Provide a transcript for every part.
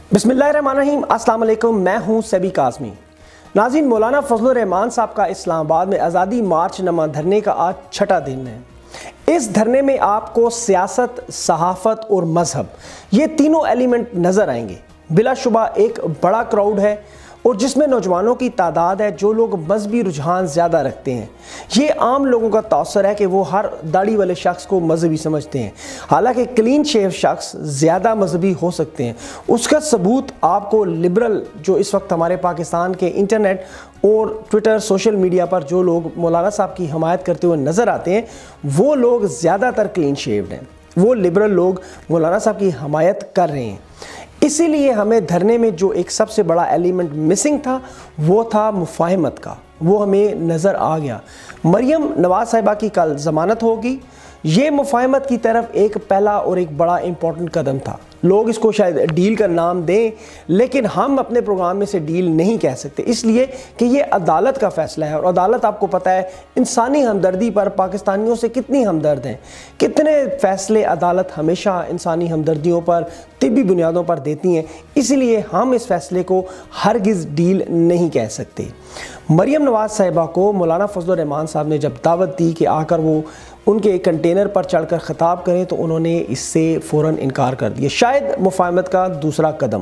बिस्मिल्लाहिर्रहमानिर्रहीम। अस्सलाम वालेकुम। मैं हूं सबी काज़मी। नाज़रीन, मौलाना फजल रहमान साहब का इस्लामाबाद में आज़ादी मार्च नमा धरने का आज छठा दिन है। इस धरने में आपको सियासत, सहाफ़त और मज़हब ये तीनों एलिमेंट नज़र आएंगे। बिलाशुबा एक बड़ा क्राउड है और जिसमें नौजवानों की तादाद है जो लोग मजहबी रुझान ज़्यादा रखते हैं। ये आम लोगों का तौसर है कि वो हर दाढ़ी वाले शख्स को मजहबी समझते हैं, हालांकि क्लीन शेव शख्स ज़्यादा मजहबी हो सकते हैं। उसका सबूत आपको लिबरल जो इस वक्त हमारे पाकिस्तान के इंटरनेट और ट्विटर सोशल मीडिया पर जो लोग मौलाना साहब की हमायत करते हुए नज़र आते हैं, वो लोग ज़्यादातर क्लीन शेव्ड हैं। वो लिबरल लोग मौलाना साहब की हमायत कर रहे हैं। इसीलिए हमें धरने में जो एक सबसे बड़ा एलिमेंट मिसिंग था वो था मुफाहमत का। वो हमें नज़र आ गया। मरियम नवाज़ साहिबा की कल ज़मानत होगी। ये मुफाहमत की तरफ एक पहला और एक बड़ा इम्पॉर्टेंट कदम था। लोग इसको शायद डील का नाम दें, लेकिन हम अपने प्रोग्राम में से डील नहीं कह सकते, इसलिए कि ये अदालत का फ़ैसला है। और अदालत आपको पता है इंसानी हमदर्दी पर पाकिस्तानियों से कितनी हमदर्द हैं। कितने फ़ैसले अदालत हमेशा इंसानी हमदर्दियों पर तिब्बी बुनियादों पर देती हैं, इसीलिए हम इस फ़ैसले को हरगिज़ डील नहीं कह सकते। मरियम नवाज़ साहिबा को मौलाना फजल रहमान साहब ने जब दावत दी कि आकर वो उनके कंटेनर पर चढ़कर ख़िताब करें, तो उन्होंने इससे फ़ौरन इनकार कर दिया। शायद मुफाहमत का दूसरा कदम।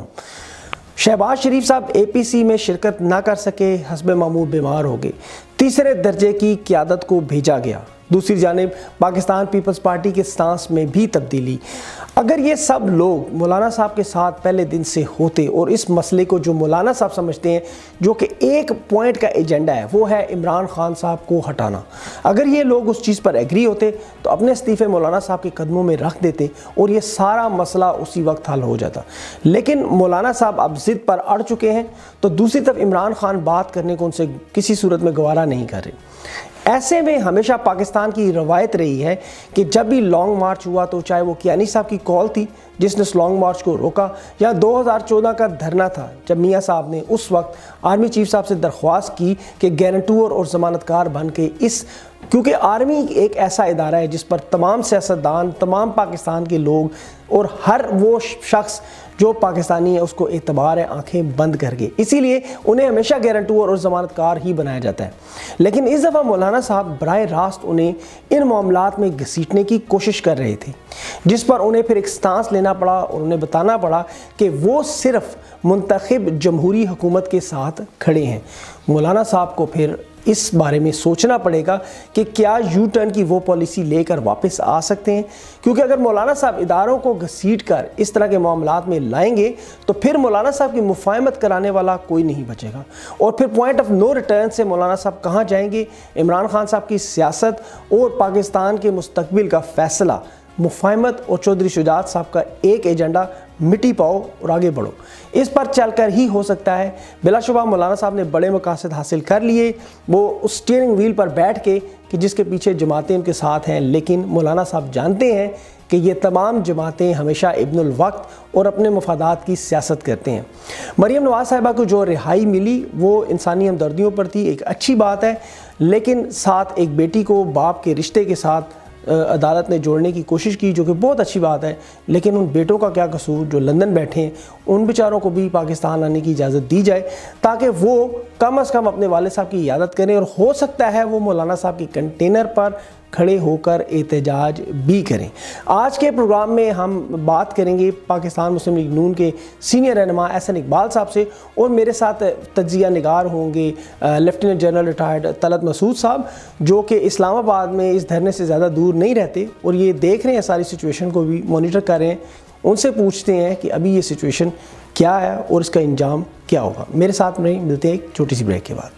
शहबाज शरीफ साहब APC में शिरकत ना कर सके, हस्बे मामूल बीमार हो गए। तीसरे दर्जे की क़यादत को भेजा गया। दूसरी जानिब पाकिस्तान पीपल्स पार्टी के स्टांस में भी तब्दीली। अगर ये सब लोग मौलाना साहब के साथ पहले दिन से होते और इस मसले को जो मौलाना साहब समझते हैं, जो कि एक पॉइंट का एजेंडा है, वो है इमरान खान साहब को हटाना, अगर ये लोग उस चीज़ पर एग्री होते तो अपने इस्तीफ़े मौलाना साहब के कदमों में रख देते और ये सारा मसला उसी वक्त हल हो जाता। लेकिन मौलाना साहब अब ज़िद पर अड़ चुके हैं, तो दूसरी तरफ इमरान खान बात करने को उनसे किसी सूरत में गवारा नहीं कर रहे। ऐसे में हमेशा पाकिस्तान की रवायत रही है कि जब भी लॉन्ग मार्च हुआ, तो चाहे वो कियानी साहब की कॉल थी जिसने उस लॉन्ग मार्च को रोका, या 2014 का धरना था जब मियाँ साहब ने उस वक्त आर्मी चीफ साहब से दरख्वास्त की कि गारंटूर और ज़मानतकार बन के क्योंकि आर्मी एक ऐसा इदारा है जिस पर तमाम सियासतदान, तमाम पाकिस्तान के लोग और हर वो शख्स जो पाकिस्तानी है उसको एतबार है आंखें बंद करके, इसीलिए उन्हें हमेशा गारंटूर और ज़मानतकार ही बनाया जाता है। लेकिन इस दफ़ा मौलाना साहब बराह रास्त उन्हें इन मामलात में घसीटने की कोशिश कर रहे थे, जिस पर उन्हें फिर एक स्टांस लेना पड़ा और उन्हें बताना पड़ा कि वो सिर्फ मुंतखब जमहूरी हुकूमत के साथ खड़े हैं। मौलाना साहब को फिर इस बारे में सोचना पड़ेगा कि क्या यू टर्न की वो पॉलिसी लेकर वापस आ सकते हैं, क्योंकि अगर मौलाना साहब इदारों को घसीट कर इस तरह के मामलात में लाएंगे तो फिर मौलाना साहब की मुफाहमत कराने वाला कोई नहीं बचेगा और फिर पॉइंट ऑफ नो रिटर्न से मौलाना साहब कहाँ जाएंगे। इमरान खान साहब की सियासत और पाकिस्तान के मुस्तकबिल का फ़ैसला, मुफाहमत और चौधरी शुजात साहब का एक एजेंडा, मिट्टी पाओ और आगे बढ़ो, इस पर चलकर ही हो सकता है। बिलाशुबा मौलाना साहब ने बड़े मकासद हासिल कर लिए, वो उस स्टीयरिंग व्हील पर बैठ के कि जिसके पीछे जमातें उनके साथ हैं। लेकिन मौलाना साहब जानते हैं कि ये तमाम जमातें हमेशा इब्नुल वक्त और अपने मफादात की सियासत करते हैं। मरियम नवाज़ साहिबा को जो रिहाई मिली वो इंसानी हमदर्दियों पर थी, एक अच्छी बात है, लेकिन साथ एक बेटी को बाप के रिश्ते के साथ अदालत ने जोड़ने की कोशिश की, जो कि बहुत अच्छी बात है। लेकिन उन बेटों का क्या कसूर जो लंदन बैठे हैं, उन बेचारों को भी पाकिस्तान आने की इजाज़त दी जाए ताकि वो कम अज़ कम अपने वाले साहब की इयादत करें और हो सकता है वो मौलाना साहब के कंटेनर पर खड़े होकर एहतजाज भी करें। आज के प्रोग्राम में हम बात करेंगे पाकिस्तान मुस्लिम लीग नून के सीनियर रहनुमा एहसन इकबाल साहब से, और मेरे साथ तज्जिया निगार होंगे lieutenant general retired Talat Masood साहब, जो कि इस्लामाबाद में इस धरने से ज़्यादा दूर नहीं रहते और ये देख रहे हैं, सारी सिचुएशन को भी मॉनिटर कर रहे हैं। उनसे पूछते हैं कि अभी ये सिचुएशन क्या है और इसका इंजाम क्या होगा। मेरे साथ में मिलते हैं एक छोटी सी ब्रेक के बाद।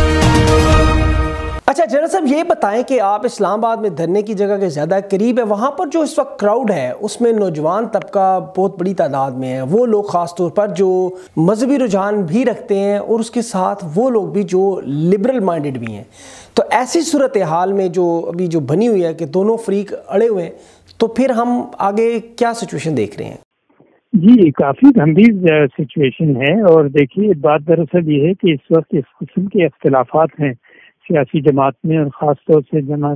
अच्छा जनरल साहब, ये बताएं कि आप इस्लामाबाद में धरने की जगह के ज़्यादा करीब है, वहाँ पर जो इस वक्त क्राउड है उसमें नौजवान तबका बहुत बड़ी तादाद में है, वो लोग ख़ास तौर पर जो मजहबी रुझान भी रखते हैं और उसके साथ वो लोग भी जो लिबरल माइंडेड भी हैं। तो ऐसी सूरत हाल में जो अभी जो बनी हुई है कि दोनों फ्रीक अड़े हुए हैं, तो फिर हम आगे क्या सिचुएशन देख रहे हैं? जी, काफ़ी गंभीर सिचुएशन है। और देखिए, बात दरअसल ये है कि इस वक्त इस किस्म के अख्तिलाफ़ात हैं सियासी जमात में, और ख़ास तौर से जमात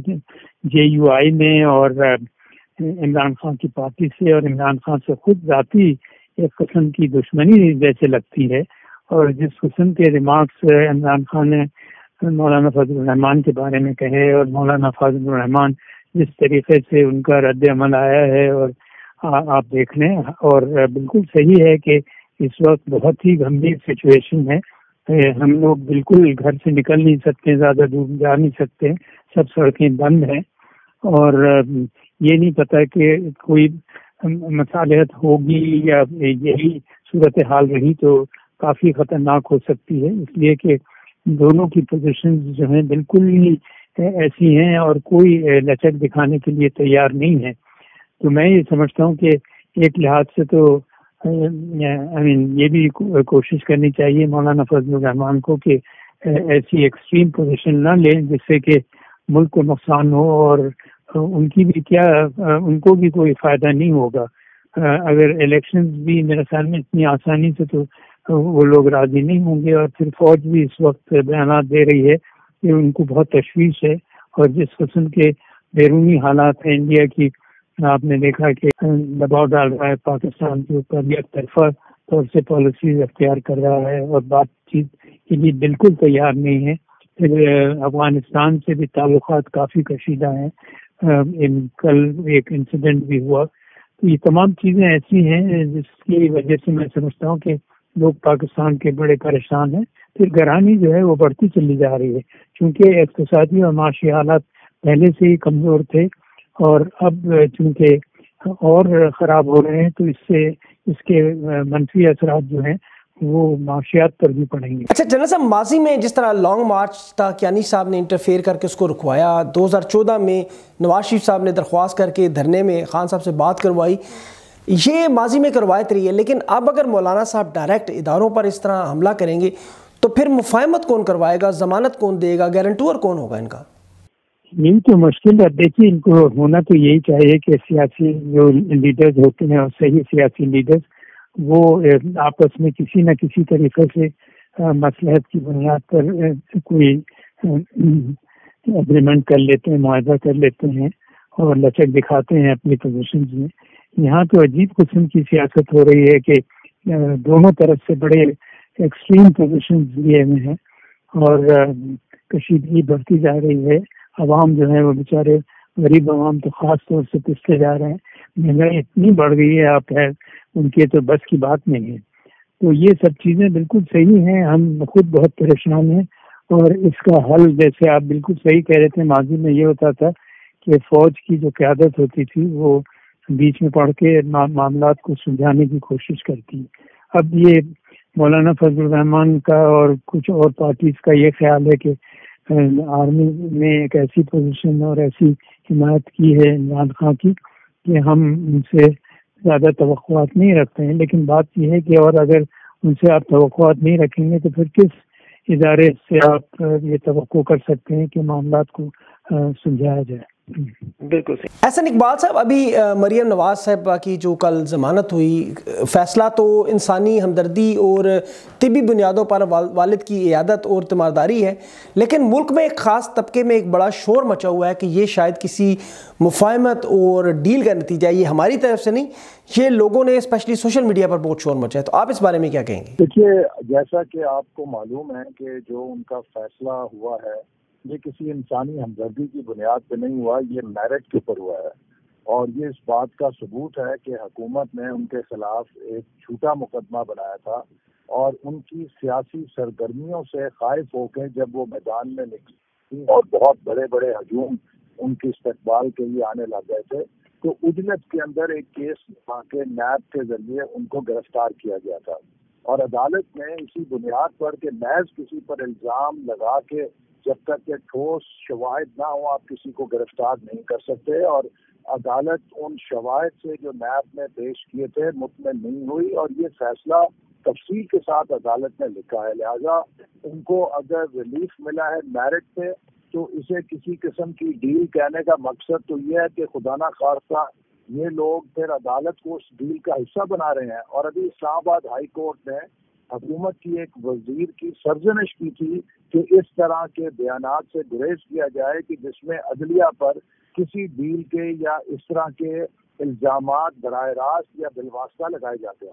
JUI में और इमरान खान की पार्टी से और इमरान खान से खुद ज़ाती ایک قسم کی دشمنی جیسے لگتی ہے. اور جس قسم کے ریمارکس عمران خان نے مولانا فضل الرحمان کے بارے میں کہے اور مولانا فضل الرحمان جس طریقے سے ان کا رد عمل آیا ہے، اور آپ دیکھ لیں، اور بالکل صحیح ہے کہ اس وقت بہت ہی گمبھیر سچویشن ہے. ہم لوگ بالکل گھر سے نکل نہیں سکتے، زیادہ دور جا نہیں سکتے، سب سڑکیں بند ہیں، اور یہ نہیں پتا کہ کوئی مصالحت ہوگی یا یہی صورتحال رہی تو کافی خطرناک ہو سکتی ہے. اس لیے کہ دونوں کی پوزیشنز جو ہیں بالکل ہی ایسی ہیں اور کوئی لچک دکھانے کے لیے تیار نہیں ہے. تو میں یہ سمجھتا ہوں کہ ایک لحاظ سے تو یہ بھی کوشش کرنی چاہیے مولانا فضل الرحمان کو کہ ایسی ایکسٹریم پوزیشن نہ لیں جس سے کہ ملک کو نقصان ہو، اور ان کی بھی ان کو بھی کوئی فائدہ نہیں ہوگا. اگر الیکشنز بھی میرے خیال میں اتنی آسانی سے تو وہ لوگ راضی نہیں ہوں گے. اور پھر فوج بھی اس وقت بیانات دے رہی ہے کہ ان کو بہت تشویش ہے، اور جس قسم کے بیرونی حالات ہیں انڈیا کی، آپ نے دیکھا کہ دباؤ ڈال رہا ہے پاکستان کے اوپر، یک طرفہ طور سے پالیسیز اختیار کر رہا ہے اور بات چیت کے لیے بالکل تیار نہیں ہے. پھر افغانستان سے بھی تعلقات کافی کشیدہ ہیں. کل ایک انسیڈنٹ بھی ہوا. تو یہ تمام چیزیں ایسی ہیں جس کی وجہ سے میں سمجھتا ہوں کہ لوگ پاکستان کے بڑے پریشان ہیں. پھر گرانی جو ہے وہ بڑھتی چلی جا رہی ہے، کیونکہ اقتصادی اور معاشی حالات پہلے سے ہی کمزور تھے، اور اب چونکہ اور خراب ہو رہے ہیں تو اس کے منفی اثرات جو ہیں وہ معاشیات پر بھی پڑیں گے. اچھا جنرل صاحب، ماضی میں جس طرح لانگ مارچ تھا، کیانی صاحب نے انٹرفیئر کر کے اس کو رکوایا، 2014 میں نواز شریف صاحب نے درخواست کر کے دھرنے میں خان صاحب سے بات کروائی، یہ ماضی میں روایت رہی ہے. لیکن اب اگر مولانا صاحب ڈائریکٹ اداروں پر اس طرح حملہ کریں گے تو پھر مفاہمت کون کروائے گا، ضمانت کون دے گا، گارنٹور کون ہوگا ان کا؟ یہی تو مشکل ہے. دیکھیے، ان کو ہونا تو یہی چاہیے کہ سیاسی جو لیڈرز ہوتے ہیں اور صحیح سیاسی لیڈرز وہ آپس میں کسی نہ کسی طریقے سے مصلحت کی بنیاد پر کوئی اگریمنٹ کر لیتے ہیں، معاہدہ کر لیتے ہیں اور لچک دکھاتے ہیں اپنی پوزیشنز میں. یہاں تو عجیب قسم کی سیاست ہو رہی ہے کہ دونوں طرف سے بڑے ایکسٹریم پوزیشنز لیے ہوئے ہیں، اور کشیدگی بڑھتی جا رہی ہے. عوام جو ہے وہ بیچارے غریب عوام تو خاص طور سے پستے جا رہے ہیں. مہنگائی اتنی بڑھ گئی ہے، آپ ہے ان کے تو بس کی بات نہیں ہے. تو یہ سب چیزیں بالکل صحیح ہیں، ہم خود بہت پریشان ہیں. اور اس کا حل، جیسے آپ بالکل صحیح کہہ رہے تھے، ماضی میں یہ ہوتا تھا کہ فوج کی جو قیادت ہوتی تھی وہ بیچ میں پڑھ کے معاملات کو سلجھانے کی کوشش کرتی. اب یہ مولانا فضل الرحمان کا اور کچھ اور پارٹیز کا یہ خیال ہے کہ آرمی نے ایک ایسی پوزیشن اور ایسی حمایت کی ہے عمران خان کی کہ ہم ان سے زیادہ توقعات نہیں رکھتے ہیں. لیکن بات یہ ہے کہ اور اگر ان سے آپ توقعات نہیں رکھیں گے تو پھر کس ادارے سے آپ یہ توقع کر سکتے ہیں کہ معاملات کو سلجھایا جائے؟ بالکل صحیح. احسن اقبال صاحب، ابھی مریم نواز صاحبہ کی جو کل ضمانت ہوئی، فیصلہ تو انسانی ہمدردی اور طبی بنیادوں پر والد کی عیادت اور تیمارداری ہے، لیکن ملک میں ایک خاص طبقے میں ایک بڑا شور مچا ہوا ہے کہ یہ شاید کسی مفاہمت اور ڈیل کا نتیجہ ہے، یہ ہماری طرف سے نہیں، یہ لوگوں نے اسپیشلی سوشل میڈیا پر بہت شور مچا ہے. تو آپ اس بارے میں کیا کہیں گے؟ دیکھیے، جیسا کہ آپ کو معلوم ہے کہ جو ان کا فیصلہ ہوا ہے یہ کسی انسانی ہمدردی کی بنیاد پہ نہیں ہوا، یہ میرٹ کے اوپر ہوا ہے. اور یہ اس بات کا ثبوت ہے کہ حکومت نے ان کے خلاف ایک جھوٹا مقدمہ بنایا تھا، اور ان کی سیاسی سرگرمیوں سے خائف ہو کے جب وہ میدان میں نکلی اور بہت بڑے بڑے ہجوم ان کے استقبال کے لیے آنے لگ گئے تھے، تو عدلت کے اندر ایک کیس بنا کے نیب کے ذریعے ان کو گرفتار کیا گیا تھا. اور عدالت نے اسی بنیاد پر کہ محض کسی پر الزام لگا کے جب تک کہ ٹھوس شواہد نہ ہوں آپ کسی کو گرفتار نہیں کر سکتے، اور عدالت ان شواہد سے جو نیب نے پیش کیے تھے مطمئن نہیں ہوئی، اور یہ فیصلہ تفصیل کے ساتھ عدالت نے لکھا ہے. لہذا ان کو اگر ریلیف ملا ہے میرٹ پہ تو اسے کسی قسم کی ڈیل کہنے کا مقصد تو یہ ہے کہ خدا نہ خواستہ یہ لوگ پھر عدالت کو اس ڈیل کا حصہ بنا رہے ہیں. اور ابھی اسلام آباد ہائی کورٹ نے حکومت کی ایک وزیر کی سرزنش کی تھی کہ اس طرح کے بیانات سے گریز کیا جائے کہ جس میں عدلیہ پر کسی ڈیل کے یا اس طرح کے الزامات براہ راست یا بالواسطہ لگائے جاتے ہیں.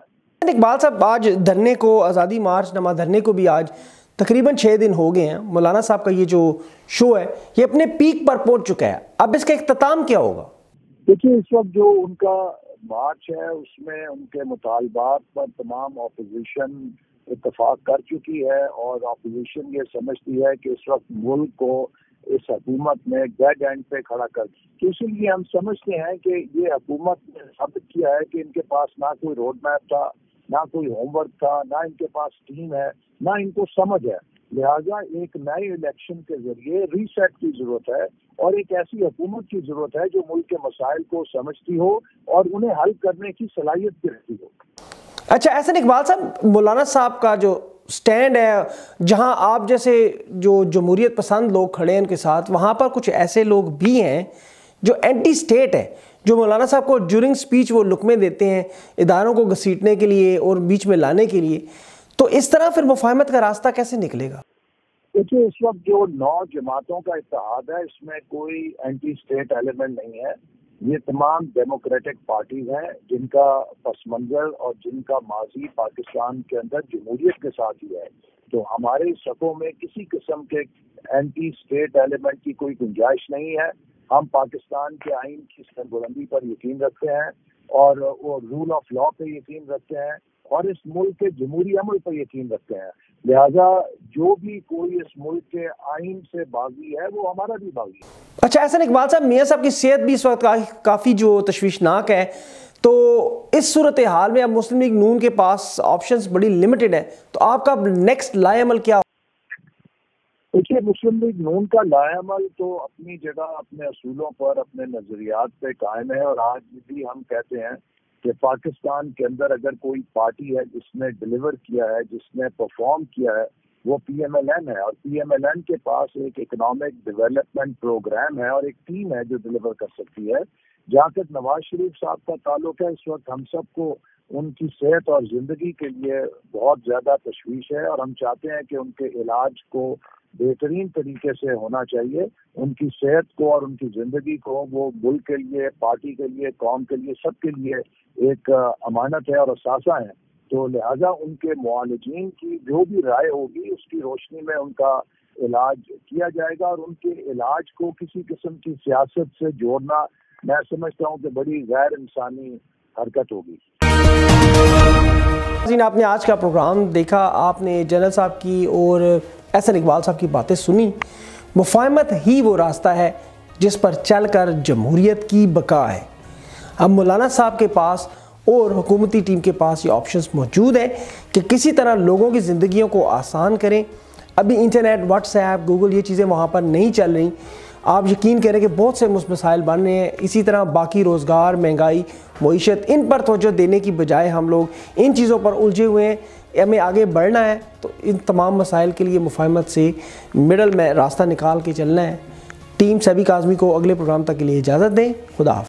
اقبال صاحب، آج دھرنے کو، آزادی مارچ نما دھرنے کو بھی آج تقریباً 6 دن ہو گئے ہیں. مولانا صاحب کا یہ جو شو ہے یہ اپنے پیک پر پہنچ چکا ہے. اب اس کا اختتام کیا ہوگا؟ دیکھیے، اس وقت جو ان کا مارچ ہے اس میں ان کے مطالبات پر تمام اپوزیشن اتفاق کر چکی ہے، اور اپوزیشن یہ سمجھتی ہے کہ اس وقت ملک کو اس حکومت نے ڈیڈ اینڈ پہ کھڑا کر دیا. تو اسی لیے ہم سمجھتے ہیں کہ یہ حکومت نے ثابت کیا ہے کہ ان کے پاس نہ کوئی روڈ میپ تھا، نہ کوئی ہوم ورک تھا، نہ ان کے پاس ٹیم ہے، نہ ان کو سمجھ ہے. لہٰذا ایک نئے الیکشن کے ذریعے ری سیٹ کی ضرورت ہے، اور ایک ایسی حکومت کی ضرورت ہے جو ملک کے مسائل کو سمجھتی ہو اور انہیں حل کرنے کی صلاحیت بھی رکھتی ہو. اچھا احسن اقبال صاحب، مولانا صاحب کا جو سٹینڈ ہے، جہاں آپ جیسے جو جمہوریت پسند لوگ کھڑے ہیں ان کے ساتھ، وہاں پر کچھ ایسے لوگ بھی ہیں جو اینٹی سٹیٹ ہے، جو مولانا صاحب کو ڈیورنگ سپیچ وہ لقمے دیتے ہیں اداروں کو گھسیٹنے کے لیے اور بیچ میں لانے کے لیے. تو اس طرح پھر مفاہمت کا راستہ کیسے نکلے گا؟ دیکھیے، اس وقت جو 9 جماعتوں کا اتحاد ہے اس میں کوئی اینٹی اسٹیٹ ایلیمنٹ نہیں ہے. یہ تمام ڈیموکریٹک پارٹیز ہیں جن کا پس منظر اور جن کا ماضی پاکستان کے اندر جمہوریت کے ساتھ ہی ہے. تو ہمارے صفوں میں کسی قسم کے اینٹی اسٹیٹ ایلیمنٹ کی کوئی گنجائش نہیں ہے. ہم پاکستان کے آئین کی سربلندی پر یقین رکھتے ہیں، اور وہ رول آف لا پہ یقین رکھتے ہیں، اور اس ملک کے جمہوری عمل پر یقین رکھتے ہیں. لہذا جو بھی کوئی اس ملک کے آئین سے باغی ہے وہ ہمارا بھی باغی ہے. اچھا احسن اقبال صاحب، میاں صاحب کی صحت بھی اس وقت کافی جو تشویشناک ہے، تو اس صورتحال میں اب مسلم لیگ نون کے پاس آپشنز بڑی لمیٹڈ ہیں، تو آپ کا نیکسٹ لائے عمل کیا؟ دیکھیے، مسلم لیگ نون کا لائے عمل تو اپنی جگہ اپنے اصولوں پر، اپنے نظریات پہ قائم ہے. اور آج بھی ہم کہتے ہیں کہ پاکستان کے اندر اگر کوئی پارٹی ہے جس نے ڈیلیور کیا ہے، جس نے پرفارم کیا ہے، وہ پی ایم ایل این ہے. اور پی ایم ایل این کے پاس ایک اکنامک ڈیولپمنٹ پروگرام ہے اور ایک ٹیم ہے جو ڈیلیور کر سکتی ہے. جہاں تک نواز شریف صاحب کا تعلق ہے، اس وقت ہم سب کو ان کی صحت اور زندگی کے لیے بہت زیادہ تشویش ہے، اور ہم چاہتے ہیں کہ ان کے علاج کو بہترین طریقے سے ہونا چاہیے. ان کی صحت کو اور ان کی زندگی کو وہ ملک کے لیے، پارٹی کے لیے، قوم کے لیے، سب کے لیے ایک امانت ہے اور اثاثہ ہے. تو لہٰذا ان کے معالجین کی جو بھی رائے ہوگی اس کی روشنی میں ان کا علاج کیا جائے گا. اور ان کے علاج کو کسی قسم کی سیاست سے جوڑنا میں سمجھتا ہوں کہ بڑی غیر انسانی حرکت ہوگی. آپ نے آج کا پروگرام دیکھا، آپ نے جنرل صاحب کی اور احسن اقبال صاحب کی باتیں سنی. مفاہمت ہی وہ راستہ ہے جس پر چل کر جمہوریت کی بقا ہے. اب مولانا صاحب کے پاس اور حکومتی ٹیم کے پاس یہ آپشنز موجود ہیں کہ کسی طرح لوگوں کی زندگیوں کو آسان کریں. ابھی انٹرنیٹ، واٹس ایپ، گوگل، یہ چیزیں وہاں پر نہیں چل رہی. آپ یقین کریں کہ بہت سے مسائل بن رہے ہیں. اسی طرح باقی روزگار، مہنگائی، معیشت، ان پر توجہ دینے کی بجائے ہم لوگ ان چیزوں پر الجھے ہوئے ہیں. ہمیں آگے بڑھنا ہے تو ان تمام مسائل کے لیے مفاہمت سے مڈل میں راستہ نکال کے چلنا ہے. ٹیم سبھی کاظمی کو اگلے پروگرام تک کے لیے اجازت دیں. خدا حافظ.